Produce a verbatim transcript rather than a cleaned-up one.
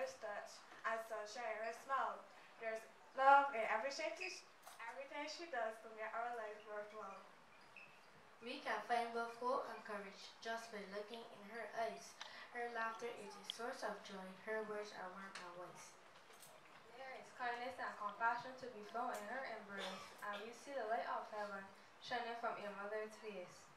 mother's touch and sunshine in her smile. There's love in everything she, everything she does to make our life worthwhile. We can find both hope and courage just by looking in her eyes. Her laughter is a source of joy. Her words are warm and wise. There is kindness and compassion to be found in her embrace, and we see the light of heaven shining from your mother's face.